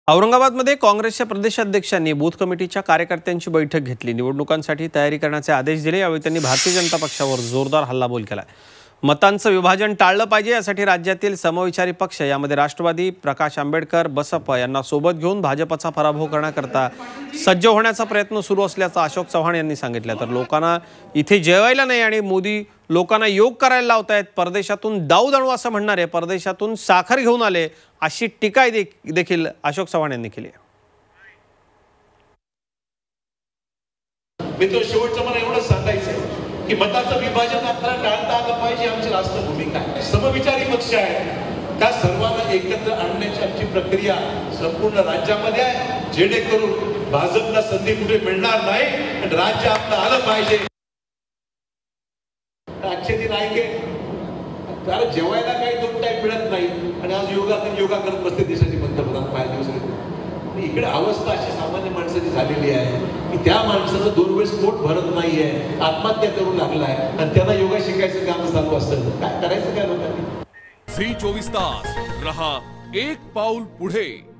औरंगाबादमध्ये काँग्रेसच्या प्रदेशाध्यक्षांनी बूथ कमिटीच्या कार्यकर्त्यांची बैठक घेतली। निवडणुकांसाठी तयारी करण्याचे आदेश दिले। यावेळी त्यांनी भारतीय जनता पक्षावर जोरदार हल्लाबोल केला। मतांचं विभाजन टाळलं पाहिजे यासाठी राज्यातील समविचारी पक्ष यामध्ये राष्ट्रवादी, प्रकाश आंबेडकर, बसप यांना सोबत घेऊन भाजपचा पराभव करण्याकरता सज्ज होण्याचा प्रयत्न सुरू असल्याचं अशोक चव्हाण यांनी सांगितलं। तर लोकांना इथे जेवायला नाही आणि मोदी लोकांना योग करायला लावतायत। परदेशातून दाऊद आणू असं म्हणणारे परदेशातून साखर घेऊन आले अशी टीका देखील अशोक चव्हाण यांनी केली आहे। मित्र शेवटचं मला एवढंच सांगायचं की मताचं विभाजन आपल्याला टाळता आलं पाहिजे। आमची राष्ट्र भूमिका आहे, समविचारी पक्ष आहे, त्या सर्वांना एकत्र आणण्याची आमची प्रक्रिया संपूर्ण राज्यामध्ये आहे, जेणेकरून भाजपला संधी कुठे मिळणार नाही आणि राज्य आपलं आलं पाहिजे। आजचे दिन आहे त्याला जेवायला काही दोन टाईम मिळत नाही आणि आज योगा करत बसते देशाचे पंतप्रधान पाहिजे दिवस। इकडे अवस्था अशी सामान्य माणसाची झालेली आहे की त्या माणसाचं 2 वेळेस पोट भरत नाहीये, आत्महत्या करू लागलाय आणि त्यांना योगा शिकायचं काम चालू असतं। काय करायचं काय लोकांनी? झी 24 तास रहा एक पाऊल पुढे।